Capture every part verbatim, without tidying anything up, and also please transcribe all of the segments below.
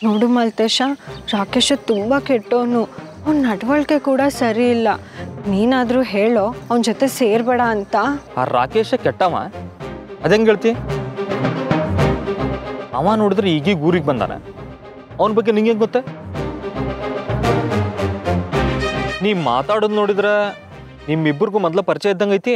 ನೋಡು ಮಲ್ತೇಶ, ರಾಕೇಶ ತುಂಬ ಕೆಟ್ಟವನು. ಅವ್ನ ನಡವಳಿಕೆ ಕೂಡ ಸರಿ ಇಲ್ಲ. ನೀನಾದರೂ ಹೇಳೋ ಅವನ ಜೊತೆ ಸೇರ್ಬೇಡ ಅಂತ. ಆ ರಾಕೇಶ ಕೆಟ್ಟವ ಅದಂಗೆ ಹೇಳ್ತಿ? ಅವ ನೋಡಿದ್ರೆ ಈಗೀಗ ಊರಿಗೆ ಬಂದಾನ. ಅವನ ಬಗ್ಗೆ ನಿಂಗೆ ಗೊತ್ತ? ನೀ ಮಾತಾಡೋದು ನೋಡಿದ್ರೆ ನಿಮ್ಮಿಬ್ಬರಿಗೂ ಮೊದಲ ಪರಿಚಯ ಇದ್ದಂಗೆ ಐತಿ.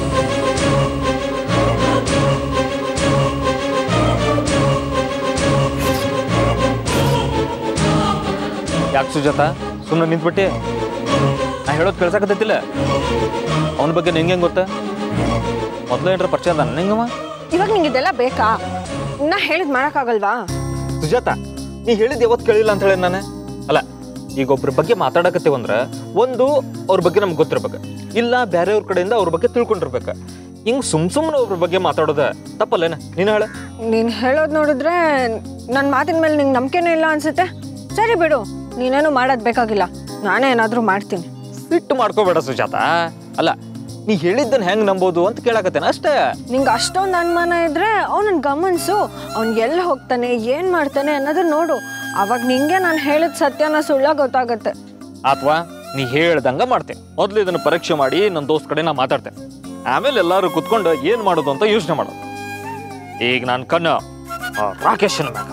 ಯಾಕೆ ಸುಜಾತ ಸುಮ್ಮನೆ ನಿಂತ್ಬಿಟ್ಟೆ? ನಾ ಹೇಳೋದು ಕೇಳ್ಸಕತ್ತೈತಿಲ್ಲ? ಅವನ ಬಗ್ಗೆ ನಿಂಗೆ ಹೆಂಗೆ ಗೊತ್ತ? ಮೊದಲು ಏನ್ರ ಪರಿಚಯ ಅದ ನಿಂಗವ? ಇವಾಗ ನಿಂಗೆ ಇದೆಲ್ಲ ಬೇಕಾ? ನಾ ಹೇಳಿದ್ ಮಾಡೋಕ್ಕಾಗಲ್ವಾ? ಸುಜಾತ, ನೀ ಹೇಳಿದ್ ಯಾವತ್ತು ಕೇಳಿಲ್ಲ ಅಂತ ಹೇಳಿ ನಾನು. ಅಲ್ಲ, ಈಗ ಒಬ್ರ ಬಗ್ಗೆ ಮಾತಾಡಕತ್ತೀವಂದ್ರೆ ಒಂದು ಅವ್ರ ಬಗ್ಗೆ ನಮ್ಗೆ ಗೊತ್ತಿರ್ಬೇಕು, ಇಲ್ಲ ಬೇರೆಯವ್ರ ಕಡೆಯಿಂದ ಅವ್ರ ಬಗ್ಗೆ ತಿಳ್ಕೊಂಡಿರ್ಬೇಕು. ಹಿಂಗೆ ಸುಮ್ ಸುಮ್ಮನೆ ಒಬ್ರ ಬಗ್ಗೆ ಮಾತಾಡೋದ ತಪ್ಪಲ್ಲೇನ? ನೀನು ಹೇಳ. ನೀನು ಹೇಳೋದು ನೋಡಿದ್ರೆ ನನ್ನ ಮಾತಿನ ಮೇಲೆ ನಿಂಗೆ ನಂಬಿಕೆನೇ ಇಲ್ಲ ಅನ್ಸುತ್ತೆ. ಸರಿ ಬಿಡು, ನೀನೇನು ಮಾಡೋದು ಬೇಕಾಗಿಲ್ಲ, ನಾನೇ ಏನಾದರೂ ಮಾಡ್ತೀನಿ. ಸಿಟ್ಟು ಮಾಡ್ಕೋಬೇಡ ಸುಜಾತ. ಅಲ್ಲ, ನೀ ಹೇಳಿದ್ದನ್ನು ಹೆಂಗೆ ನಂಬೋದು ಅಂತ ಕೇಳಕತ್ತೇನೆ ಅಷ್ಟೇ. ನಿಂಗೆ ಅಷ್ಟೊಂದು ಅನುಮಾನ ಇದ್ರೆ ಅವನನ್ನ ಗಮನಿಸು. ಅವ್ನು ಎಲ್ಲಿ ಹೋಗ್ತಾನೆ, ಏನು ಮಾಡ್ತಾನೆ ಅನ್ನೋದು ನೋಡು. ಅವಾಗ ನಿಂಗೆ ನಾನು ಹೇಳಿದ ಸತ್ಯನ ಸುಳ್ಳ ಗೊತ್ತಾಗತ್ತೆ. ಅಥವಾ ನೀ ಹೇಳ್ದಂಗ ಮಾಡ್ತೇನೆ. ಮೊದಲು ಇದನ್ನು ಪರೀಕ್ಷೆ ಮಾಡಿ ನನ್ನ ದೋಸ್ತ್ ಕಡೆ ನಾ ಮಾತಾಡ್ತೇನೆ. ಆಮೇಲೆ ಎಲ್ಲರೂ ಕುತ್ಕೊಂಡು ಏನು ಮಾಡೋದು ಅಂತ ಯೋಚನೆ ಮಾಡೋದು. ಈಗ ನಾನು ಕಣ್ಣು ರಾಕೇಶನ ಮ್ಯಾಗ.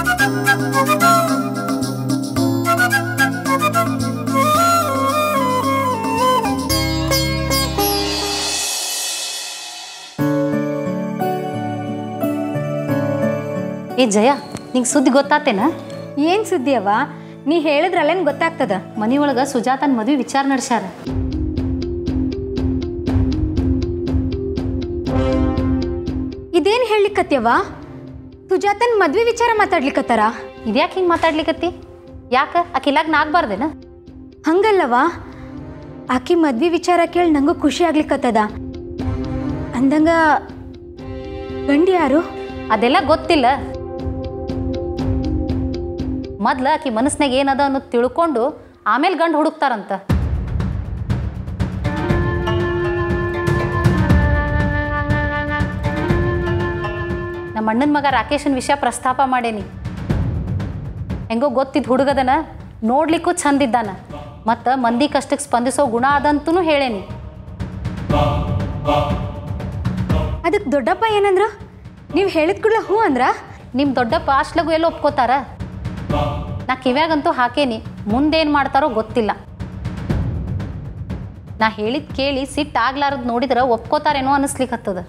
ಏ ಜಯ, ನಿಂಗೆ ಸುದ್ದಿ ಗೊತ್ತಾತೇನ? ಏನು ಸುದ್ದಿ ಅವ? ನೀ ಹೇಳಿದ್ರಲ್ಲೇನು ಗೊತ್ತಾಗ್ತದ? ಮನಿ ಒಳಗೆ ಸುಜಾತನ ಮದುವೆ ವಿಚಾರ ನಡೆಸ್ಯಾರ. ಇದೇನು ಹೇಳಲಿಕ್ಕತ್ಯವ? ಸುಜಾತನ್ ಮದ್ವೆ ವಿಚಾರ ಮಾತಾಡ್ಲಿಕ್ಕತ್ತಾರ? ಇದ್ಯಾಕೆ ಹಿಂಗೆ ಮಾತಾಡ್ಲಿಕ್ಕತ್ತಿ? ಯಾಕೆ ಆಕೆ ಲಗ್ನ ಆಗ್ಬಾರ್ದೇನ? ಹಂಗಲ್ಲವ, ಆಕಿ ಮದ್ವೆ ವಿಚಾರ ಕೇಳಿ ನಂಗೂ ಖುಷಿ ಆಗ್ಲಿಕ್ಕತ್ತದ. ಅಂದಂಗ ಗಂಡಿ ಯಾರು? ಅದೆಲ್ಲ ಗೊತ್ತಿಲ್ಲ. ಮೊದ್ಲು ಆಕಿ ಮನಸ್ನಾಗ ಏನದ ಅನ್ನೋದು ತಿಳ್ಕೊಂಡು ಆಮೇಲೆ ಗಂಡು ಹುಡುಕ್ತಾರಂತ. ನಮ್ಮ ಅಣ್ಣನ ಮಗ ರಾಕೇಶನ್ ವಿಷಯ ಪ್ರಸ್ತಾಪ ಮಾಡೇನಿ. ಹೆಂಗೋ ಗೊತ್ತಿದ್ದು ಹುಡುಗದನ, ನೋಡ್ಲಿಕ್ಕೂ ಚಂದಿದ್ದಾನ, ಮತ್ತು ಮಂದಿ ಕಷ್ಟಕ್ಕೆ ಸ್ಪಂದಿಸೋ ಗುಣ ಅದಂತೂ ಹೇಳೇನಿ. ಅದಕ್ಕೆ ದೊಡ್ಡಪ್ಪ ಏನಂದ್ರು? ನೀವು ಹೇಳಿದ ಕೂಡಲೇ ಹ್ಞೂ ಅಂದ್ರ? ನಿಮ್ಮ ದೊಡ್ಡಪ್ಪ ಅಷ್ಟ್ಲಗು ಎಲ್ಲ ಒಪ್ಕೋತಾರ? ನಾ ಕಿವ್ಯಾಗಂತೂ ಹಾಕೇನಿ, ಮುಂದೇನು ಮಾಡ್ತಾರೋ ಗೊತ್ತಿಲ್ಲ. ನಾ ಹೇಳಿದ್ ಕೇಳಿ ಸಿಟ್ಟು ಆಗ್ಲಾರದು ನೋಡಿದ್ರೆ ಒಪ್ಕೋತಾರೇನೋ ಅನ್ನಿಸ್ಲಿಕ್ಕತ್ತದ.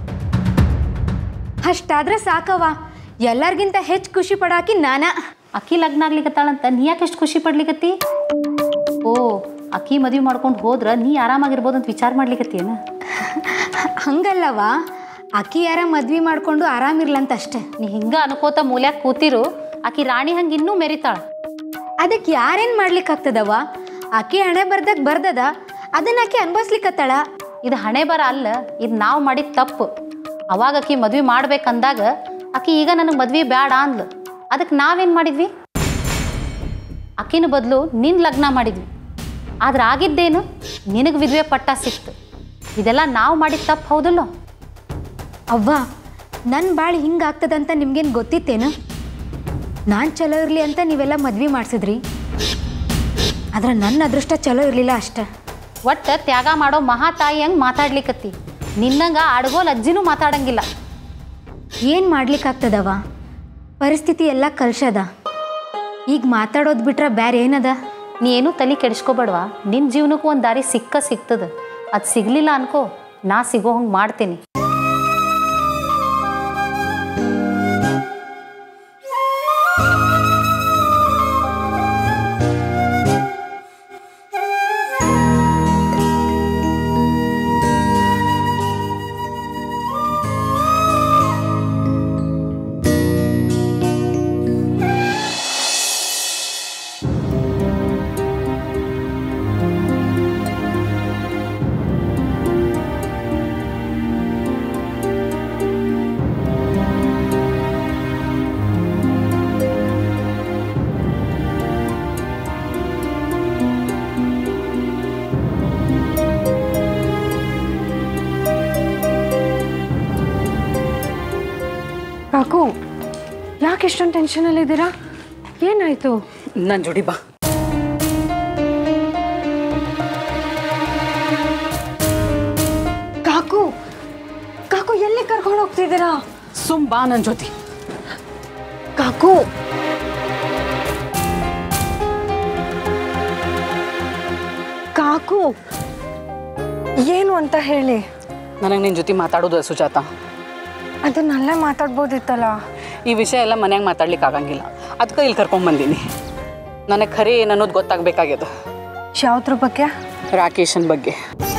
ಅಷ್ಟಾದ್ರೆ ಸಾಕವ, ಎಲ್ಲರಿಗಿಂತ ಹೆಚ್ಚು ಖುಷಿ ಪಡಾಕಿ ನಾನ. ಅಕ್ಕಿ ಲಗ್ನ ಆಗ್ಲಿಕ್ಕತ್ತಾಳಂತ ನೀ ಯಾಕೆ ಎಷ್ಟು ಖುಷಿ ಪಡ್ಲಿಕತ್ತಿ? ಓ, ಅಕ್ಕಿ ಮದುವೆ ಮಾಡ್ಕೊಂಡು ಹೋದ್ರೆ ನೀ ಆರಾಮಾಗಿರ್ಬೋದು ಅಂತ ವಿಚಾರ ಮಾಡ್ಲಿಕತ್ತೀನ? ಹಂಗಲ್ಲವ, ಅಕ್ಕಿ ಯಾರ ಮದ್ವೆ ಮಾಡ್ಕೊಂಡು ಆರಾಮಿರ್ಲಂತ ಅಷ್ಟೆ. ನೀ ಹಿಂಗ ಅನ್ಕೋತ ಮೂಲ್ಯಾಗ ಕೂತಿರು, ಆಕಿ ರಾಣಿ ಹಂಗೆ ಇನ್ನೂ ಮೆರಿತಾಳ. ಅದಕ್ಕೆ ಯಾರೇನು ಮಾಡ್ಲಿಕ್ಕಾಗ್ತದವ? ಆಕಿ ಹಣೆ ಬರ್ದಾಗ ಬರ್ದದ, ಅದನ್ನ ಆಕಿ ಅನ್ಭವಿಸ್ಲಿಕ್ಕತ್ತಾಳ. ಇದು ಹಣೆ ಬರ ಅಲ್ಲ, ಇದು ನಾವು ಮಾಡಿದ ತಪ್ಪು. ಅವಾಗ ಆಕಿ ಮದ್ವೆ ಮಾಡ್ಬೇಕಂದಾಗ ಆಕಿ ಈಗ ನನಗೆ ಮದ್ವೆ ಬೇಡ ಅಂದ್ಲು. ಅದಕ್ಕೆ ನಾವೇನು ಮಾಡಿದ್ವಿ? ಆಕಿನ ಬದಲು ನಿನ್ನ ಲಗ್ನ ಮಾಡಿದ್ವಿ. ಆದ್ರೆ ಆಗಿದ್ದೇನು, ನಿನಗೆ ವಿಧವೆ ಪಟ್ಟ ಸಿಕ್ತು. ಇದೆಲ್ಲ ನಾವು ಮಾಡಿದ ತಪ್ಪು ಹೌದಲ್ಲೋ? ಅವ್ವ, ನನ್ನ ಬಾಳಿ ಹಿಂಗಾಗ್ತದಂತ ನಿಮ್ಗೇನು ಗೊತ್ತಿತ್ತೇನು? ನಾನು ಚಲೋ ಇರಲಿ ಅಂತ ನೀವೆಲ್ಲ ಮದ್ವೆ ಮಾಡಿಸಿದ್ರಿ, ಆದ್ರೆ ನನ್ನ ಅದೃಷ್ಟ ಚಲೋ ಇರಲಿಲ್ಲ ಅಷ್ಟೆ. ಒಟ್ಟು ತ್ಯಾಗ ಮಾಡೋ ಮಹಾತಾಯಿ ಹಂಗೆ ಮಾತಾಡ್ಲಿಕ್ಕತ್ತಿ. ನಿನ್ನಂಗ ಅಡ್ಗೋಲ್ ಅಜ್ಜಿನೂ ಮಾತಾಡಂಗಿಲ್ಲ. ಏನು ಮಾಡ್ಲಿಕ್ಕಾಗ್ತದವ? ಪರಿಸ್ಥಿತಿ ಎಲ್ಲ ಕಲ್ಸದ. ಈಗ ಮಾತಾಡೋದು ಬಿಟ್ರೆ ಬೇರೆ ಏನದ? ನೀ ಏನೂ ತಲೆ ಕೆಡಿಸ್ಕೋಬೇಡವಾ. ನಿನ್ನ ಜೀವನಕ್ಕೂ ಒಂದು ದಾರಿ ಸಿಕ್ಕ ಸಿಗ್ತದ. ಅದು ಸಿಗಲಿಲ್ಲ ಅನ್ಕೋ, ನಾ ಸಿಗೋ ಹಂಗೆ ಮಾಡ್ತೀನಿ. ಕಾಕು, ಯಾಕೆ ಇಷ್ಟೊಂದು ಟೆನ್ಷನಲ್ಲಿದ್ದೀರಾ? ಏನಾಯ್ತು? ನನ್ನ ಜೋಡಿ ಬಾ. ಕಾಕು ಕಾಕು ಎಲ್ಲಿ ಕರ್ಕೊಂಡು ಹೋಗ್ತಿದ್ದೀರಾ? ಸುಮ್ ಬಾ ನನ್ನ ಜೊತೆ. ಕಾಕು ಕಾಕು ಏನು ಅಂತ ಹೇಳಿ. ನನಗೆ ನಿನ್ನ ಜೊತೆ ಮಾತಾಡೋದು ಸುಜಾತ. ಅದನ್ನಲ್ಲೇ ಮಾತಾಡ್ಬೋದಿತ್ತಲ್ಲ. ಈ ವಿಷಯ ಎಲ್ಲ ಮನ್ಯಾಗ ಮಾತಾಡ್ಲಿಕ್ಕೆ ಆಗಂಗಿಲ್ಲ, ಅದಕ್ಕೆ ಇಲ್ಲಿ ಕರ್ಕೊಂಡ್ಬಂದೀನಿ. ನನಗೆ ಖರೆ ಏನು ಅನ್ನೋದು ಗೊತ್ತಾಗಬೇಕಾಗ್ಯದ. ಯಾವ್ದ್ರ ಬಗ್ಗೆ? ರಾಕೇಶನ್ ಬಗ್ಗೆ.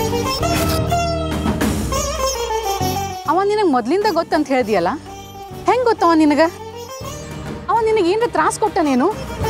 ಅವ ನಿನಗೆ ಮೊದಲಿಂದ ಗೊತ್ತಂತ ಹೇಳ್ದಿಯಲ್ಲ, ಹೆಂಗೆ ಗೊತ್ತವ ನಿನಗೆ? ಅವ ನಿನಗೆ ಏನರ ತ್ರಾಸ ಕೊಟ್ಟನೇನು?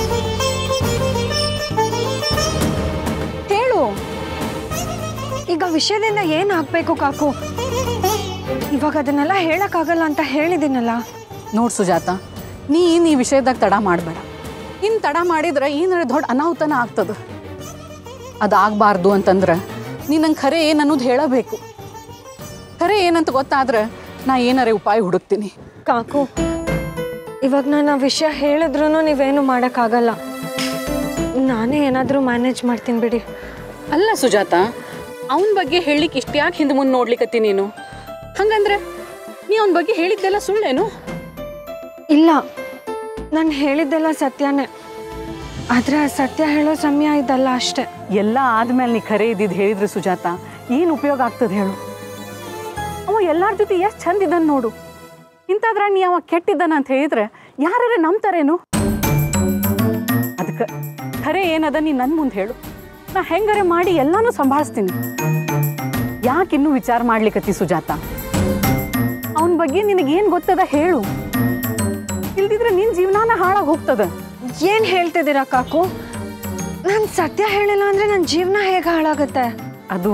ಹೇಳು. ಈಗ ವಿಷಯದಿಂದ ಏನು ಆಗಬೇಕು ಕಾಕು? ಇವಾಗ ಅದನ್ನೆಲ್ಲ ಹೇಳಕ್ಕಾಗಲ್ಲ ಅಂತ ಹೇಳಿದ್ದೀನಲ್ಲ. ನೋಡು ಸುಜಾತ, ನೀ ಈ ವಿಷಯದಾಗ ತಡ ಮಾಡಬೇಡ. ಇನ್ನು ತಡ ಮಾಡಿದ್ರೆ ಏನಾರ ದೊಡ್ಡ ಅನಾಹುತನ ಆಗ್ತದೆ. ಅದಾಗಬಾರ್ದು ಅಂತಂದ್ರೆ ನೀ ನಂಗೆ ಖರೆ ಏನು ಅನ್ನೋದು ಹೇಳಬೇಕು. ಖರೆ ಏನಂತ ಗೊತ್ತಾದ್ರೆ ನಾ ಏನಾರೇ ಉಪಾಯ ಹುಡುಕ್ತೀನಿ. ಕಾಕು, ಇವಾಗ ನಾನು ಆ ವಿಷಯ ಹೇಳಿದ್ರೂ ನೀವೇನು ಮಾಡೋಕ್ಕಾಗಲ್ಲ. ನಾನೇ ಏನಾದರೂ ಮ್ಯಾನೇಜ್ ಮಾಡ್ತೀನಿ ಬಿಡಿ. ಅಲ್ಲ ಸುಜಾತ, ಅವನ ಬಗ್ಗೆ ಹೇಳಲಿಕ್ಕೆ ಇಷ್ಟು ಯಾಕೆ ಹಿಂದೆ ಮುಂದೆ ನೋಡ್ಲಿಕ್ಕತ್ತಿ ನೀನು? ಹಂಗಂದ್ರೆ ನೀ ಅವನ ಬಗ್ಗೆ ಹೇಳಿದ್ದೆಲ್ಲ ಸುಳ್ಳೇನು? ಇಲ್ಲ, ನಾನು ಹೇಳಿದ್ದೆಲ್ಲ ಸತ್ಯನೇ. ಆದರೆ ಸತ್ಯ ಹೇಳೋ ಸಮಯ ಇದಲ್ಲ ಅಷ್ಟೆ. ಎಲ್ಲ ಆದ್ಮೇಲೆ ನೀ ಖರೆ ಇದ್ದಿದ್ದು ಹೇಳಿದ್ರೆ ಸುಜಾತ ಏನು ಉಪಯೋಗ ಆಗ್ತದೆ ಹೇಳು? ಅವ ಎಲ್ಲರ ಜೊತೆ ಎಷ್ಟು ಚಂದ ಇದ್ದಾನೆ ನೋಡು. ಇಂಥದ್ರಾಗ ನೀ ಅವ ಕೆಟ್ಟಿದ್ದಾನ ಅಂತ ಹೇಳಿದ್ರೆ ಯಾರೇ ನಂಬ್ತಾರೇನು? ಅದಕ್ಕೆ ಖರೆ ಏನದ ನೀ ನನ್ನ ಮುಂದೆ ಹೇಳು. ನಾ ಹೆಂಗಾರೆ ಮಾಡಿ ಎಲ್ಲಾನು ಸಂಭಾಳಿಸ್ತೀನಿ. ಯಾಕಿನ್ನೂ ವಿಚಾರ ಮಾಡ್ಲಿಕ್ಕತ್ತಿ ಸುಜಾತ? ಅವನ ಬಗ್ಗೆ ನಿನಗೇನು ಗೊತ್ತದ ಹೇಳು. ಇಲ್ದಿದ್ರೆ ನಿನ್ನ ಜೀವನಾನ ಹಾಳಾಗಿ ಹೋಗ್ತದ. ಏನು ಹೇಳ್ತಿದ್ದೀರಾ ಕಾಕು? ನಾನು ಸತ್ಯ ಹೇಳಿಲ್ಲ ಅಂದರೆ ನನ್ನ ಜೀವನ ಹೇಗೆ ಹಾಳಾಗುತ್ತೆ? ಅದು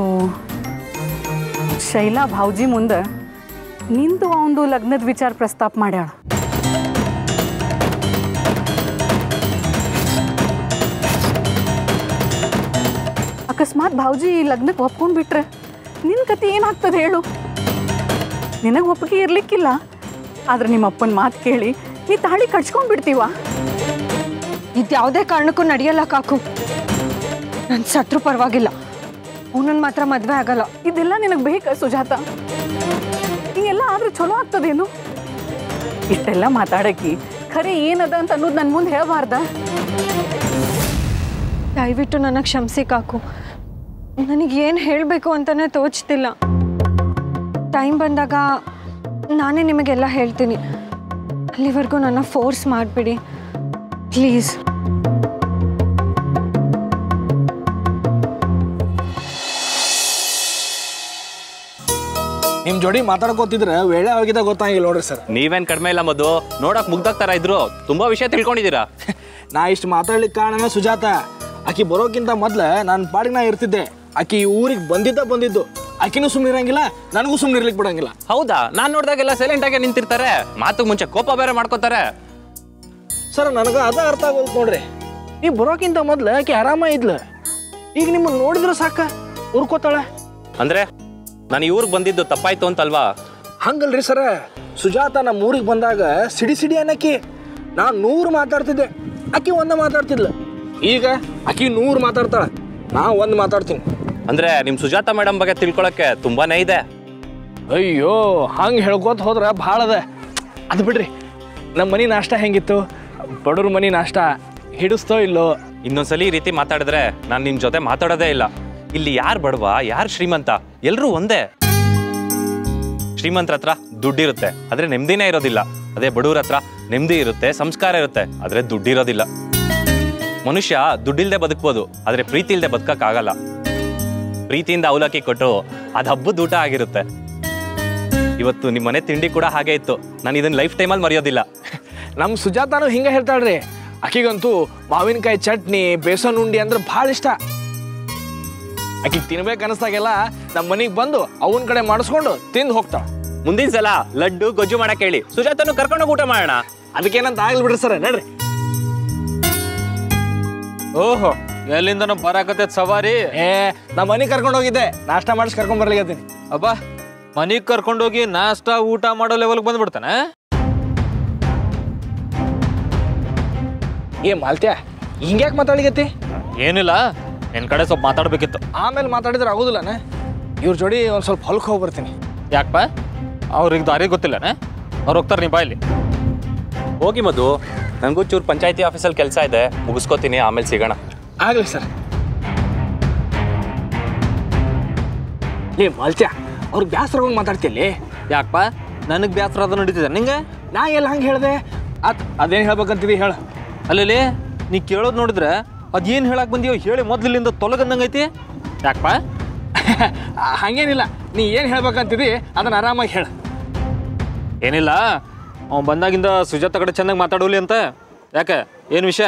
ಶೈಲಾ ಭಾವ್ಜಿ ಮುಂದೆ ನಿಂತು ಅವನದು ಲಗ್ನದ ವಿಚಾರ ಪ್ರಸ್ತಾಪ ಮಾಡ್ಯಾಳ. ಅಕಸ್ಮಾತ್ ಭಾವ್ಜಿ ಲಗ್ನಕ್ಕೆ ಒಪ್ಕೊಂಡು ಬಿಟ್ರೆ ನಿನ್ನ ಕತೆ ಏನಾಗ್ತದೆ ಹೇಳು? ನಿನಗೆ ಒಪ್ಪಿಗೆ ಇರ್ಲಿಕ್ಕಿಲ್ಲ, ಆದ್ರೆ ನಿಮ್ಮ ಅಪ್ಪನ ಮಾತು ಕೇಳಿ ನೀ ತಾಳಿ ಕಟ್ಸ್ಕೊಂಡ್ ಬಿಡ್ತೀವ? ಇದು ಯಾವುದೇ ಕಾರಣಕ್ಕೂ ನಡೆಯಲ್ಲ ಕಾಕು. ನನ್ನ ಸತ್ರು ಪರವಾಗಿಲ್ಲ, ಅವನನ್ನು ಮಾತ್ರ ಮದುವೆ ಆಗಲ್ಲ. ಇದೆಲ್ಲ ನಿನಗೆ ಬೇಕಾ ಸುಜಾತ? ಹಿಂಗೆಲ್ಲ ಆದ್ರೆ ಚಲೋ ಆಗ್ತದೇನು? ಇಷ್ಟೆಲ್ಲ ಮಾತಾಡಕ್ಕಿ ಖರೆ ಏನದ ಅಂತ ಅನ್ನೋದು ನನ್ನ ಮುಂದೆ ಹೇಳಬಾರ್ದ? ದಯವಿಟ್ಟು ನನಗೆ ಕ್ಷಮಿಸಿ ಕಾಕು. ನನಗೇನು ಹೇಳಬೇಕು ಅಂತಲೇ ತೋಚ್ತಿಲ್ಲ. ಟೈಮ್ ಬಂದಾಗ ನಾನೇ ನಿಮಗೆಲ್ಲ ಹೇಳ್ತೀನಿ. ಅಲ್ಲಿವರೆಗೂ ನನ್ನ ಫೋರ್ಸ್ ಮಾಡಿಬಿಡಿ ಪ್ಲೀಸ್. ನಿಮ್ ಜೋಡಿ ಮಾತಾಡ್ಕೋತಿದ್ರೆ ವೇಳೆ ಆಗಿದೆ ಗೊತ್ತಾಗಿಲ್ಲ ನೋಡ್ರಿ ಸರ್. ನೀವೇನ್ ಕಡಿಮೆ ಇಲ್ಲ ಮಧು, ನೋಡಕ್ ಮುಗ್ದಾಗ ತರ ಇದ್ರು ತುಂಬಾ ವಿಷಯ ತಿಳ್ಕೊಂಡಿದ್ದೀರಾ. ನಾ ಇಷ್ಟು ಮಾತಾಡ್ಲಿಕ್ಕೆ ಕಾರಣ ಸುಜಾತ. ಆಕಿ ಬರೋಕ್ಕಿಂತ ಮೊದ್ಲ ನಾನು ಪಾಡಿಗೆ ನಾ ಇರ್ತಿದ್ದೆ. ಆಕಿ ಊರಿಗೆ ಬಂದಿದ್ದ ಬಂದಿದ್ದು. ಆಕಿನೂ ಸುಮ್ಮನೆ ಇರಂಗಿಲ್ಲ, ನನಗೂ ಸುಮ್ಮನೆ ಇರ್ಲಿಕ್ಕೆ ಬಿಡಂಗಿಲ್ಲ. ಹೌದಾ? ನಾನ್ ನೋಡಿದಾಗೆಲ್ಲ ಸೈಲೆಂಟ್ ಆಗಿ ನಿಂತಿರ್ತಾರೆ, ಮಾತು ಮುಂಚೆ ಕೋಪ ಬೇರೆ ಮಾಡ್ಕೋತಾರೆ. ಸರ್ ನನಗೆ ಅದ ಅರ್ಥ ಆಗೋದು ನೋಡ್ರಿ. ನೀವು ಬರೋಕ್ಕಿಂತ ಮೊದ್ಲು ಆಕೆ ಆರಾಮ ಇದ್ಲು. ಈಗ ನಿಮ್ಮನ್ನು ನೋಡಿದ್ರೆ ಸಾಕ ಉರ್ಕೋತಾಳೆ. ಅಂದ್ರೆ ನಾನು ಈ ಊರಿಗೆ ಬಂದಿದ್ದು ತಪ್ಪಾಯ್ತು ಅಂತಲ್ವಾ? ಹಂಗಲ್ರಿ ಸರ, ಸುಜಾತ ನಮ್ಮ ಊರಿಗೆ ಬಂದಾಗ ಸಿಡಿ ಸಿಡಿ ಅನ್ನಕ್ಕಿ ನಾನು ನೂರು ಮಾತಾಡ್ತಿದ್ದೆ, ಆಕಿ ಒಂದ ಮಾತಾಡ್ತಿದ್ಲು. ಈಗ ಆಕಿ ನೂರು ಮಾತಾಡ್ತಾಳೆ, ನಾ ಒಂದು ಮಾತಾಡ್ತೀನಿ. ಅಂದ್ರೆ ನಿಮ್ ಸುಜಾತ ಮೇಡಮ್ ಬಗ್ಗೆ ತಿಳ್ಕೊಳಕ್ಕೆ ತುಂಬಾನೇ ಇದೆ. ಅಯ್ಯೋ, ಹಂಗೆ ಹೇಳ್ಕೋತ ಹೋದ್ರೆ ಭಾಳ ಅದ. ಅದು ಬಿಡ್ರಿ, ನಮ್ಮ ಮನೆ ನಾಷ್ಟ ಹೆಂಗಿತ್ತು? ಬಡವ್ರ ಮನೆ ನಾಷ್ಟ ಹಿಡಿಸ್ತೋ ಇಲ್ಲೋ? ಇನ್ನೊಂದ್ಸಲಿ ಈ ರೀತಿ ಮಾತಾಡಿದ್ರೆ ನಾನು ನಿಮ್ ಜೊತೆ ಮಾತಾಡೋದೇ ಇಲ್ಲ. ಇಲ್ಲಿ ಯಾರು ಬಡವ ಯಾರು ಶ್ರೀಮಂತ ಎಲ್ಲರೂ ಒಂದೇ. ಶ್ರೀಮಂತರ ಹತ್ರ ದುಡ್ಡಿರುತ್ತೆ, ಆದ್ರೆ ನೆಮ್ಮದಿನೇ ಇರೋದಿಲ್ಲ. ಅದೇ ಬಡವ್ರ ಹತ್ರ ನೆಮ್ಮದಿ ಇರುತ್ತೆ, ಸಂಸ್ಕಾರ ಇರುತ್ತೆ, ಆದ್ರೆ ದುಡ್ಡಿರೋದಿಲ್ಲ. ಮನುಷ್ಯ ದುಡ್ಡಿಲ್ದೆ ಬದುಕ್ಬೋದು, ಆದ್ರೆ ಪ್ರೀತಿ ಇಲ್ದೆ ಬದುಕಕ್ಕಾಗಲ್ಲ. ಪ್ರೀತಿಯಿಂದ ಅವಲಕ್ಕಿ ಕೊಟ್ಟು ಅದು ಹಬ್ಬದ ಊಟ ಆಗಿರುತ್ತೆ. ಇವತ್ತು ನಿಮ್ಮ ಮನೆ ತಿಂಡಿ ಕೂಡ ಹಾಗೆ ಇತ್ತು. ನಾನು ಇದನ್ನ ಲೈಫ್ ಟೈಮಲ್ಲಿ ಮರೆಯೋದಿಲ್ಲ. ನಮ್ಮ ಸುಜಾತಾನು ಹಿಂಗೆ ಹೇಳ್ತಾಳ್ರಿ. ಆಕಿಗಂತೂ ಮಾವಿನಕಾಯಿ ಚಟ್ನಿ ಬೇಸನ್ ಉಂಡಿ ಅಂದ್ರೆ ಭಾಳ ಇಷ್ಟ. ಆಕಿಗೆ ತಿನ್ಬೇಕು ಅನಿಸ್ದಾಗೆಲ್ಲ ನಮ್ಮ ಮನೆಗೆ ಬಂದು ಅವನ ಕಡೆ ಮಾಡಿಸ್ಕೊಂಡು ತಿಂದು ಹೋಗ್ತಾಳ. ಮುಂದಿನ ಸಲ ಲಡ್ಡು ಗೊಜ್ಜು ಮಾಡಕ್ ಹೇಳಿ, ಸುಜಾತನು ಕರ್ಕೊಂಡೋಗಿ ಊಟ ಮಾಡೋಣ. ಅದಕ್ಕೇನಂತ ಆಗ್ಲಿ ಬಿಡ್ರಿ ಸರ್, ನಡ್ರಿ. ಓಹೋ, ಎಲ್ಲಿಂದ ಬರಾಕತ್ತ ಸವಾರಿ? ಏ ನಮ್ಮ ಮನೆಗೆ ಕರ್ಕೊಂಡು ಹೋಗಿದ್ದೆ, ನಾಷ್ಟ ಮಾಡಿಸಿ ಕರ್ಕೊಂಡ್ ಬರ್ಲಿಕತ್ತೀನಿ. ಅಬ್ಬಾ, ಮನೆಗೆ ಕರ್ಕೊಂಡೋಗಿ ನಾಷ್ಟ ಊಟ ಮಾಡೋ ಲೆವೆಲ್ಗೆ ಬಂದ್ಬಿಡ್ತಾನೆ. ಏ ಮಾಲ್ತ್ಯ ಹಿಂಗ್ಯಾಕೆ ಮಾತಾಡಿಗತ್ತಿ? ಏನಿಲ್ಲ, ನಿನ್ನ ಕಡೆ ಸ್ವಲ್ಪ ಮಾತಾಡ್ಬೇಕಿತ್ತು. ಆಮೇಲೆ ಮಾತಾಡಿದ್ರೆ ಆಗೋದಿಲ್ಲನ? ಇವ್ರ ಜೋಡಿ ಒಂದು ಸ್ವಲ್ಪ ಹೊಲಕ್ಕೆ ಹೋಗಿ ಬರ್ತೀನಿ. ಯಾಕಪ್ಪ? ಅವ್ರಿಗೆ ದಾರಿ ಗೊತ್ತಿಲ್ಲನೆ? ಅವ್ರು ಹೋಗ್ತಾರೆ, ನೀ ಬಾ ಇಲ್ಲಿ. ಹೋಗಿ ಮಧು, ನನಗೂ ಚೂರು ಪಂಚಾಯತಿ ಆಫೀಸಲ್ಲಿ ಕೆಲಸ ಇದೆ, ಮುಗಿಸ್ಕೋತೀನಿ, ಆಮೇಲೆ ಸಿಗೋಣ. ಆಗಲಿ ಸರ್. ಲೇ ಮಾಲ್ತ್ಯ, ಅವ್ರಿಗೆ ಬ್ಯಾಸರ ಹೋಗಿ ಮಾತಾಡ್ತಿಲ್ಲಿ. ಯಾಕಪ್ಪ? ನನಗೆ ಬ್ಯಾಸರ ಅದು ನಡೀತಿದೆ ನಿಂಗೆ? ನಾ ಎಲ್ಲ ಹಂಗೆ ಹೇಳಿದೆ. ಆತ್ ಅದೇನು ಹೇಳ್ಬೇಕಂತಿದಿ ಹೇಳು. ಅಲ್ಲಿ ನೀ ಕೇಳೋದು ನೋಡಿದ್ರೆ ಅದೇನು ಹೇಳಕ್ಕೆ ಬಂದೀವೋ ಹೇಳಿ ಮೊದಲಿಂದ ತೊಲಗಂದಂಗೈತಿ. ಯಾಕಪ್ಪ? ಹಾಗೇನಿಲ್ಲ, ನೀ ಏನು ಹೇಳ್ಬೇಕಂತಿದಿ ಅದನ್ನು ಆರಾಮಾಗಿ ಹೇಳು. ಏನಿಲ್ಲ, ಅವ್ನು ಬಂದಾಗಿಂದ ಸುಜಾತ ಕಡೆ ಚೆನ್ನಾಗಿ ಮಾತಾಡೋಲಿ ಅಂತ. ಯಾಕೆ, ಏನು ವಿಷಯ?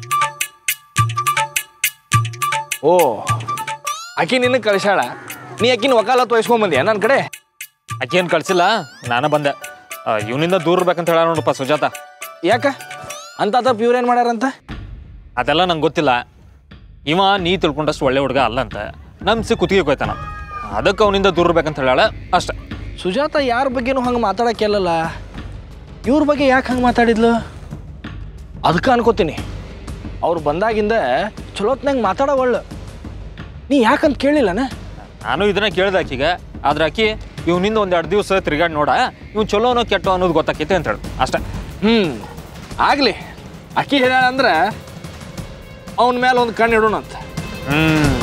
ಓ, ಆಕಿ ನಿನ್ನ ಕಳಿಸಾಳ, ನೀ ಆಕಿನ ವಕಾಲತ್ತು ವಹಿಸ್ಕೊಂಬಂದ್ಯಾ ನನ್ನ ಕಡೆ? ಆಕೆ ಏನು ಕಳಿಸಿಲ್ಲ, ನಾನು ಬಂದೆ. ಇವನಿಂದ ದೂರ ಇರ್ಬೇಕಂತ ಹೇಳ ನೋಡಪ್ಪ ಸುಜಾತ. ಯಾಕ ಅಂತ ತಪ್ಪು ಇವ್ರೇನು ಮಾಡ್ಯಾರಂತ? ಅದೆಲ್ಲ ನಂಗೆ ಗೊತ್ತಿಲ್ಲ. ಇವ ನೀ ತಿಳ್ಕೊಂಡಷ್ಟು ಒಳ್ಳೆ ಹುಡುಗ ಅಲ್ಲ ಅಂತ ನಮ್ಸಿ ಕುತ್ತಿಗೆ ಕೊಯ್ತಾನ. ಅದಕ್ಕೆ ಅವನಿಂದ ದೂರ ಇರ್ಬೇಕಂತ ಹೇಳಾಳ ಅಷ್ಟೆ. ಸುಜಾತ ಯಾರ ಬಗ್ಗೆನೂ ಹಂಗೆ ಮಾತಾಡೋಕೆ ಅಲ್ಲಲ್ಲ, ಇವ್ರ ಬಗ್ಗೆ ಯಾಕೆ ಹಂಗೆ ಮಾತಾಡಿದ್ಲು? ಅದಕ್ಕೆ ಅನ್ಕೋತೀನಿ ಅವ್ರು ಬಂದಾಗಿಂದ ಚಲೋತ್ನಂಗೆ ಮಾತಾಡೋ ಒಳ್ಳೆ. ನೀ ಯಾಕಂತ ಕೇಳಿಲ್ಲನ? ನಾನು ಇದನ್ನ ಕೇಳ್ದೆ ಆಕಿಗೆ. ಆದ್ರೆ ಆಕಿ ಇವನಿಂದ ಒಂದೆರಡು ದಿವಸ ತಿರ್ಗಾಡಿ ನೋಡ, ಇವ್ನು ಚಲೋನೋ ಕೆಟ್ಟೋ ಅನ್ನೋದು ಗೊತ್ತಾಕೈತೆ ಅಂತ ಹೇಳಿ ಅಷ್ಟೆ. ಹ್ಞೂ ಆಗಲಿ, ಅಕ್ಕಿ ಹೇಳಂದ್ರೆ ಅವನ ಮೇಲೆ ಒಂದು ಕಣ್ಣು ಇಡೋಣಂತ. ಹ್ಮ್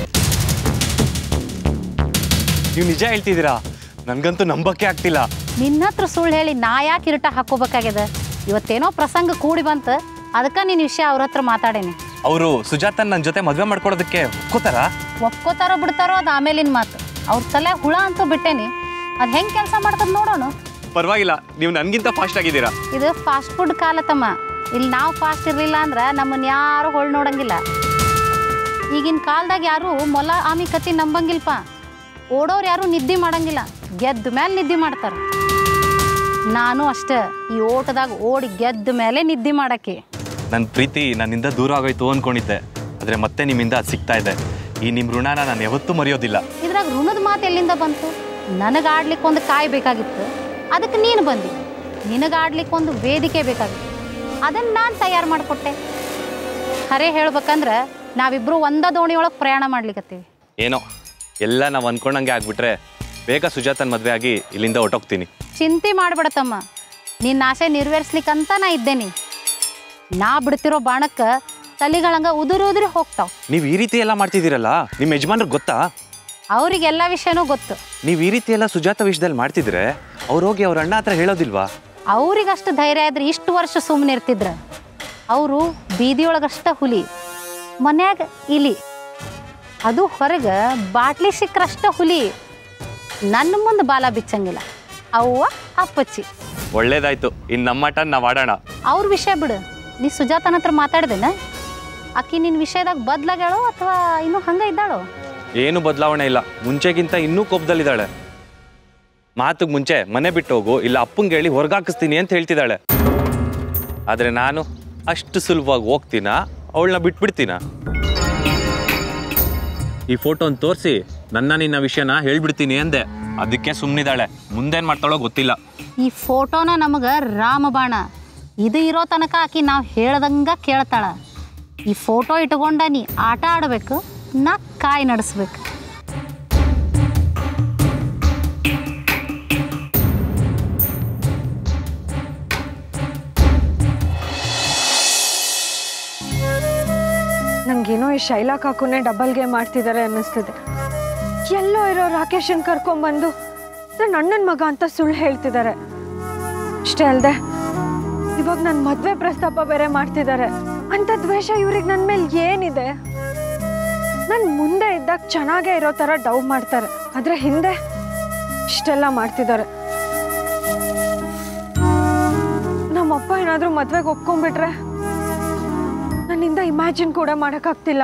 ನೀವು ನಿಜ ಹೇಳ್ತಿದ್ದೀರಾ? ನನಗಂತೂ ನಂಬಕ್ಕೆ ಆಗ್ತಿಲ್ಲ. ನಿನ್ನ ಹತ್ರ ಸುಳ್ಳು ಹೇಳಿ ನಾ ಯಾಕೆ ಇರುಟ ಹಾಕೋಬೇಕಾಗ್ಯದ? ಇವತ್ತೇನೋ ಪ್ರಸಂಗ ಕೂಡಿ ಬಂತು, ಅದಕ್ಕೆ ನೀನು ವಿಷಯ ಅವ್ರ ಹತ್ರ ಮಾತಾಡೇನಿ. ಅವರು ಸುಜಾತನ್ ನನ್ನ ಜೊತೆ ಮದುವೆ ಮಾಡ್ಕೊಡೋದಕ್ಕೆ ಒಪ್ಕೋತಾರಾ? ಒಪ್ಕೋತಾರೋ ಬಿಡ್ತಾರೋ ಅದು ಆಮೇಲಿನ ಮಾತು. ಅವ್ರ ತಲೆ ಹುಳ ಅಂತೂ ಬಿಟ್ಟೇನಿ, ಅದು ಹೆಂಗೆ ಕೆಲಸ ಮಾಡ್ತದ ನೋಡೋಣ. ಪರವಾಗಿಲ್ಲ, ನೀವು ನನಗಿಂತ ಫಾಸ್ಟ್ ಆಗಿದ್ದೀರಾ. ಇದು ಫಾಸ್ಟ್ ಫುಡ್ ಕಾಲ ತಮ್ಮ. ಇಲ್ಲಿ ನಾವು ಫಾಸ್ಟ್ ಇರಲಿಲ್ಲ ಅಂದ್ರೆ ನಮ್ಮನ್ನು ಯಾರು ಹೊಳ್ ನೋಡಂಗಿಲ್ಲ. ಈಗಿನ ಕಾಲದಾಗ ಯಾರು ಮೊಲ ಆಮಿ ಕತ್ತಿ ನಂಬಂಗಿಲ್ಪ. ಓಡೋರು ಯಾರು ನಿದ್ದೆ ಮಾಡಂಗಿಲ್ಲ, ಗೆದ್ದ ಮೇಲೆ ನಿದ್ದೆ ಮಾಡ್ತಾರೆ. ನಾನು ಅಷ್ಟೇ, ಈ ಓಟದಾಗ ಓಡಿ ಗೆದ್ದ ಮೇಲೆ ನಿದ್ದೆ ಮಾಡಕ್ಕೆ. ನನ್ನ ಪ್ರೀತಿ ನನ್ನಿಂದ ದೂರ ಆಗೋಯ್ತು ಅಂದ್ಕೊಂಡಿದ್ದೆ, ಆದರೆ ಮತ್ತೆ ನಿಮ್ಮಿಂದ ಅದು ಸಿಗ್ತಾ ಇದೆ. ಈ ನಿಮ್ಮ ಋಣನ ನಾನು ಯಾವತ್ತೂ ಮರೆಯೋದಿಲ್ಲ. ಇದ್ರಾಗ ಋಣದ ಮಾತು ಎಲ್ಲಿಂದ ಬಂತು? ನನಗೆ ಆಡ್ಲಿಕ್ಕೆ ಒಂದು ಕಾಯಿ ಬೇಕಾಗಿತ್ತು, ಅದಕ್ಕೆ ನೀನು ಬಂದಿ. ನಿನಗಾಡ್ಲಿಕ್ಕೆ ಒಂದು ವೇದಿಕೆ ಬೇಕಾಗಿತ್ತು, ಅದನ್ನು ನಾನು ತಯಾರು ಮಾಡಿಕೊಟ್ಟೆ. ಖರೆ ಹೇಳ್ಬೇಕಂದ್ರೆ ನಾವಿಬ್ಬರು ಒಂದೇ ದೋಣಿಯೊಳಗೆ ಪ್ರಯಾಣ ಮಾಡ್ಲಿಕ್ಕತ್ತೀವಿ. ಏನೋ ಎಲ್ಲ ನಾವು ಅಂದ್ಕೊಂಡಂಗೆ ಆಗ್ಬಿಟ್ರೆ ಬೇಗ ಸುಜಾತನ ಮದುವೆ ಆಗಿ ಇಲ್ಲಿಂದ ಹೊಟ್ಟೋಗ್ತೀನಿ. ಚಿಂತೆ ಮಾಡ್ಬಿಡತಮ್ಮ, ನಿನ್ನ ಆಸೆ ನೆರವೇರಿಸ್ಲಿಕ್ಕಂತ ನಾ ಇದ್ದೇನೆ. ನಾ ಬಿಡ್ತಿರೋ ಬಾಣಕ್ಕೆ ತಲೆಗಳಂಗ ಉದುರು ಉದುರಿ ಹೋಗ್ತಾವ. ನೀವು ಈ ರೀತಿ ಎಲ್ಲ ಮಾಡ್ತಿದ್ದೀರಲ್ಲ, ನಿಮ್ಮ ಯಜಮಾನ್ರಿಗೆ ಗೊತ್ತಾ? ಅವ್ರಿಗೆಲ್ಲ ವಿಷಯನೂ ಗೊತ್ತು. ನೀವು ಈ ರೀತಿ ಎಲ್ಲ ಸುಜಾತ ವಿಷಯದಲ್ಲಿ ಮಾಡ್ತಿದ್ರೆ ಅವ್ರು ಹೋಗಿ ಅವ್ರ ಅಣ್ಣ ಹತ್ರ ಹೇಳೋದಿಲ್ವಾ? ಅವ್ರಿಗಷ್ಟು ಧೈರ್ಯ ಇದ್ರೆ ಇಷ್ಟು ವರ್ಷ ಸುಮ್ಮನೆ ಇರ್ತಿದ್ರ. ಅವರು ಬೀದಿಯೊಳಗಷ್ಟ ಹುಲಿ, ಮನ್ಯಾಗ ಇಲಿ. ಅದು ಹೊರಗೆ ಬಾಟ್ಲಿ ಸಿಕ್ಕರಷ್ಟ ಹುಲಿ. ನನ್ನ ಮುಂದೆ ಬಾಲ ಬಿಚ್ಚಂಗಿಲ್ಲ. ಅವ್ವ ಅಪ್ಪಚ್ಚಿ. ಒಳ್ಳೇದಾಯ್ತು, ಇನ್ನು ನಮ್ಮ ಆಟ ನಾವು ಆಡೋಣ. ಅವ್ರ ವಿಷಯ ಬಿಡು, ನೀ ಸುಜಾತನ ಹತ್ರ ಮಾತಾಡ್ದೇನ? ಆಕಿ ನಿನ್ನ ವಿಷಯದಾಗ ಬದ್ಲಾಗ್ಯಾಳೋ ಅಥವಾ ಇನ್ನೂ ಹಂಗೆ ಇದ್ದಾಳೋ? ಏನು ಬದಲಾವಣೆ ಇಲ್ಲ, ಮುಂಚೆಗಿಂತ ಇನ್ನೂ ಕೋಪದಲ್ಲಿದ್ದಾಳೆ. ಮಾತಿಗೆ ಮುಂಚೆ ಮನೆ ಬಿಟ್ಟು ಹೋಗು, ಇಲ್ಲ ಅಪ್ಪಂಗೆ ಹೇಳಿ ಹೊರಗಾಕಿಸ್ತೀನಿ ಅಂತ ಹೇಳ್ತಿದ್ದಾಳೆ. ಆದರೆ ನಾನು ಅಷ್ಟು ಸುಲಭವಾಗಿ ಹೋಗ್ತೀನ, ಅವಳನ್ನ ಬಿಟ್ಬಿಡ್ತೀನ? ಈ ಫೋಟೋನ ತೋರಿಸಿ ನನ್ನ ನಿನ್ನ ವಿಷಯನ ಹೇಳ್ಬಿಡ್ತೀನಿ ಅಂದೆ, ಅದಕ್ಕೆ ಸುಮ್ಮನಿದ್ದಾಳೆ. ಮುಂದೇನು ಮಾಡ್ತಾಳೋ ಗೊತ್ತಿಲ್ಲ. ಈ ಫೋಟೋನ ನಮಗೆ ರಾಮಬಾಣ. ಇದು ಇರೋ ತನಕ ಆಕಿ ನಾವು ಹೇಳ್ದಂಗ ಕೇಳ್ತಾಳ. ಈ ಫೋಟೋ ಇಟ್ಕೊಂಡ ನೀ ಆಟ ಆಡಬೇಕು, ನಾ ಕಾಯಿ ನಡೆಸ್ಬೇಕು. ನಂಗೇನೋ ಈ ಶೈಲಾ ಕಾಕುನೇ ಡಬಲ್ ಗೇಮ್ ಮಾಡ್ತಿದ್ದಾರೆ ಅನ್ನಿಸ್ತದೆ. ಎಲ್ಲೋ ಇರೋ ರಾಕೇಶನ್ ಕರ್ಕೊಂಡ್ಬಂದು ನನ್ನ ಅಣ್ಣನ ಮಗ ಅಂತ ಸುಳ್ಳು ಹೇಳ್ತಿದ್ದಾರೆ. ಅಷ್ಟೇ ಅಲ್ಲದೆ ಇವಾಗ ನನ್ನ ಮದುವೆ ಪ್ರಸ್ತಾಪ ಬೇರೆ ಮಾಡ್ತಿದ್ದಾರೆ. ಅಂತ ದ್ವೇಷ ಇವ್ರಿಗೆ ನನ್ನ ಮೇಲೆ ಏನಿದೆ? ನನ್ನ ಮುಂದೆ ಇದ್ದಾಗ ಚೆನ್ನಾಗೇ ಇರೋ ಥರ ಡವ್ ಮಾಡ್ತಾರೆ, ಆದರೆ ಹಿಂದೆ ಇಷ್ಟೆಲ್ಲ ಮಾಡ್ತಿದ್ದಾರೆ. ನಮ್ಮಪ್ಪ ಏನಾದರೂ ಮದುವೆಗೆ ಒಪ್ಕೊಂಡ್ಬಿಟ್ರೆ ನನ್ನಿಂದ ಇಮ್ಯಾಜಿನ್ ಕೂಡ ಮಾಡೋಕ್ಕಾಗ್ತಿಲ್ಲ.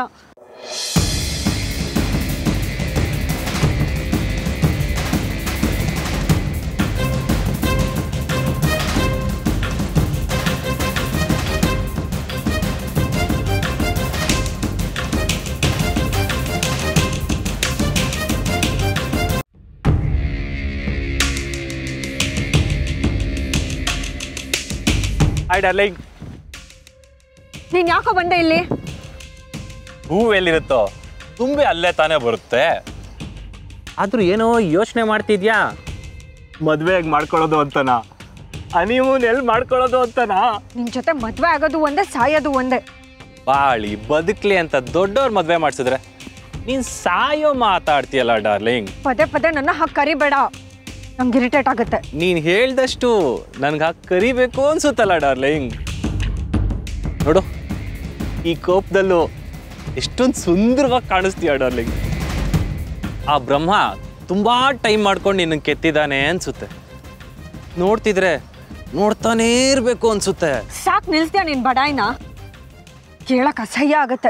Hi darling. ನೀನ್ ಯಾಕೋ ಬಂದೆ ಇಲ್ಲಿ? ಹೂವು ಎಲ್ಲಿರುತ್ತೋ ತುಂಬಿ ಅಲ್ಲೇ ತಾನೇ ಬರುತ್ತೆ. ಆದ್ರೂ ಏನೋ ಯೋಚನೆ ಮಾಡ್ತಿದ್ಯಾ? ಮದ್ವೆ ಹೇಗೆ ಮಾಡ್ಕೊಳ್ಳೋದು ಅಂತನಾ? ಹನಿಮೂನ್ ಎಲ್ಲಿ ಮಾಡ್ಕೊಳ್ಳೋದು ಅಂತನಾ? ನಿನ್ ಜೊತೆ ಮದ್ವೆ ಆಗೋದು ಒಂದೇ, ಸಾಯೋದು ಒಂದೇ. ಬಾಳಿ ಬದುಕ್ಲಿ ಅಂತ ದೊಡ್ಡವ್ರ ಮದ್ವೆ ಮಾಡ್ಸಿದ್ರೆ ನೀನ್ ಸಾಯೋ ಮಾತಾಡ್ತೀಯಲ್ಲ ಡಾರ್ಲಿಂಗ್. ಪದೇ ಪದೇ ನನ್ನ ಹಾಗೆ ಕರಿಬೇಡ, ನಂಗೆ ಇರಿಟೇಟ್ ಆಗುತ್ತೆ. ನೀನ್ ಹೇಳ್ದಷ್ಟು ನನ್ಗೆ ಹಾಕಿ ಕರಿಬೇಕು ಅನ್ಸುತ್ತಲ್ಲ ಡಾರ್ಲಿಂಗ್. ನೋಡು, ಈ ಕೋಪದಲ್ಲೂ ಎಷ್ಟೊಂದು ಸುಂದರವಾಗಿ ಕಾಣಿಸ್ತೀಯ ಡಾರ್ಲಿಂಗ್. ಆ ಬ್ರಹ್ಮ ತುಂಬಾ ಟೈಮ್ ಮಾಡ್ಕೊಂಡು ನಿನ್ನ ಕೆತ್ತಿದ್ದಾನೆ ಅನ್ಸುತ್ತೆ. ನೋಡ್ತಿದ್ರೆ ನೋಡ್ತಾನೇ ಇರ್ಬೇಕು ಅನ್ಸುತ್ತೆ. ಸಾಕ್ ನಿಲ್ಸ್ತೀಯ ನಿನ್ ಬಡಾಯಿನ? ಕೇಳಕ್ ಅಸಹ್ಯ ಆಗತ್ತೆ.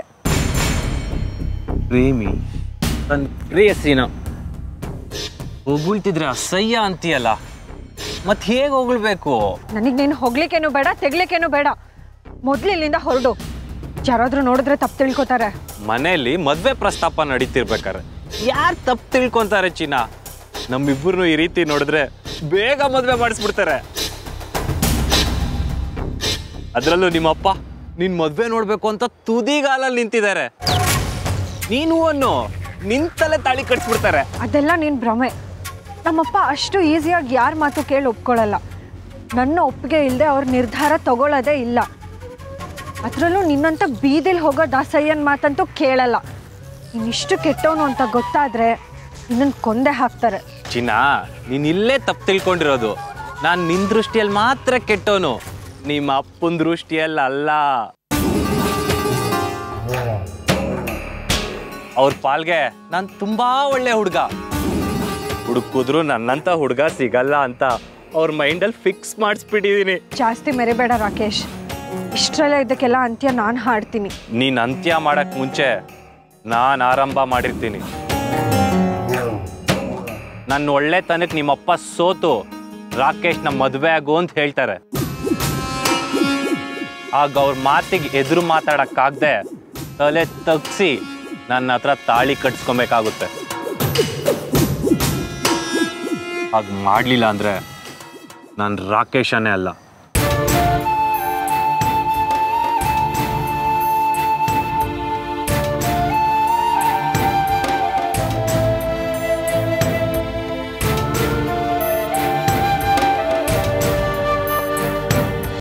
ಪ್ರೇಮಿ ತನ್ನ ಪ್ರೇಯಸಿನ ಹೊಗಳ್ತಿದ್ರೆ ಅಸಹ್ಯ ಅಂತೀಯಲ್ಲ, ಮತ್ ಹೇಗೆ ಹೊಗಳ್ಬೇಕು? ನನಗ್ ನೀನು ಹೊಗ್ಲಿಕ್ಕೇನು ಬೇಡ, ತೆಗ್ಲಿಕ್ಕೇನು ಬೇಡ. ಮೊದ್ಲು ಇಲ್ಲಿಂದ ಹೊರಡು. ಯಾರಾದ್ರೂ ನೋಡಿದ್ರೆ ತಪ್ಪು ತಿಳ್ಕೊತಾರೆ. ಮನೆಯಲ್ಲಿ ಮದ್ವೆ ಪ್ರಸ್ತಾಪ ನಡೀತಿರ್ಬೇಕಾರೆ ಯಾರು ತಪ್ಪು ತಿಳ್ಕೊಂತಾರೆ ಚಿನ್ನ? ನಮ್ಮಿಬ್ಬರನ್ನು ಈ ರೀತಿ ನೋಡಿದ್ರೆ ಬೇಗ ಮದ್ವೆ ಮಾಡಿಸ್ಬಿಡ್ತಾರೆ. ಅದ್ರಲ್ಲೂ ನಿಮ್ಮಪ್ಪ ನಿನ್ ಮದ್ವೆ ನೋಡ್ಬೇಕು ಅಂತ ತುದಿಗಾಲಲ್ಲಿ ನಿಂತಿದ್ದಾರೆ. ನೀನು ಅನ್ನು ನಿಂತಲ್ಲೇ ತಾಳಿ ಕಟ್ಸ್ಬಿಡ್ತಾರೆ. ಅದೆಲ್ಲ ನಿನ್ ಭ್ರಮೆ. ನಮ್ಮಪ್ಪ ಅಷ್ಟು ಈಸಿಯಾಗಿ ಯಾರ ಮಾತು ಕೇಳಿ ಒಪ್ಕೊಳ್ಳಲ್ಲ. ನನ್ನ ಒಪ್ಪಿಗೆ ಇಲ್ಲದೆ ಅವ್ರ ನಿರ್ಧಾರ ತಗೊಳ್ಳೋದೇ ಇಲ್ಲ. ಅದರಲ್ಲೂ ನಿನ್ನಂತ ಬೀದಿಲ್ ಹೋಗೋ ದಾಸಯ್ಯನ ಮಾತಂತೂ ಕೇಳಲ್ಲ. ಇನ್ನಿಷ್ಟು ಕೆಟ್ಟವನು ಅಂತ ಗೊತ್ತಾದ್ರೆ ನಿನ್ನನ್ನು ಕೊಂದೆ ಹಾಕ್ತಾರೆ. ಚಿನ್ನ, ನೀನ್ ಇಲ್ಲೇ ತಪ್ಪು ತಿಳ್ಕೊಂಡಿರೋದು. ನಾನು ನಿನ್ ದೃಷ್ಟಿಯಲ್ಲಿ ಮಾತ್ರ ಕೆಟ್ಟವನು, ನಿಮ್ಮ ಅಪ್ಪನ ದೃಷ್ಟಿಯಲ್ಲಿ ಅಲ್ಲ. ಅವ್ರ ಪಾಲ್ಗೆ ನಾನು ತುಂಬಾ ಒಳ್ಳೆ ಹುಡುಗ. ಹುಡುಕಿದ್ರು ನನ್ನಂತ ಹುಡುಗ ಸಿಗಲ್ಲ ಅಂತ ಅವ್ರ ಮೈಂಡಲ್ಲಿ ಫಿಕ್ಸ್ ಮಾಡಿಸ್ಬಿಟ್ಟಿದೀನಿ. ಜಾಸ್ತಿ ಮೆರಿಬೇಡ ರಾಕೇಶ್. ಇಷ್ಟರಲ್ಲೇ ಇದಕ್ಕೆಲ್ಲ ಅಂತ್ಯ ನಾನು ಹಾಡ್ತೀನಿ. ನೀನ್ ಅಂತ್ಯ ಮಾಡಕ್ ಮುಂಚೆ ನಾನು ಆರಂಭ ಮಾಡಿರ್ತೀನಿ. ನನ್ನ ಒಳ್ಳೆತನಕ್ಕೆ ನಿಮ್ಮಪ್ಪ ಸೋತು ರಾಕೇಶ್ ನಮ್ಮ ಮದುವೆ ಆಗು ಅಂತ ಹೇಳ್ತಾರೆ. ಆಗ ಅವ್ರ ಮಾತಿಗೆ ಎದುರು ಮಾತಾಡಕ್ಕಾಗದೆ ತಲೆ ತಗ್ಸಿ ನನ್ನ ಹತ್ರ ತಾಳಿ ಕಟ್ಸ್ಕೊಬೇಕಾಗುತ್ತೆ. ಹಾಗೆ ಮಾಡಲಿಲ್ಲ ಅಂದ್ರೆ ನಾನು ರಾಕೇಶನೇ ಅಲ್ಲ.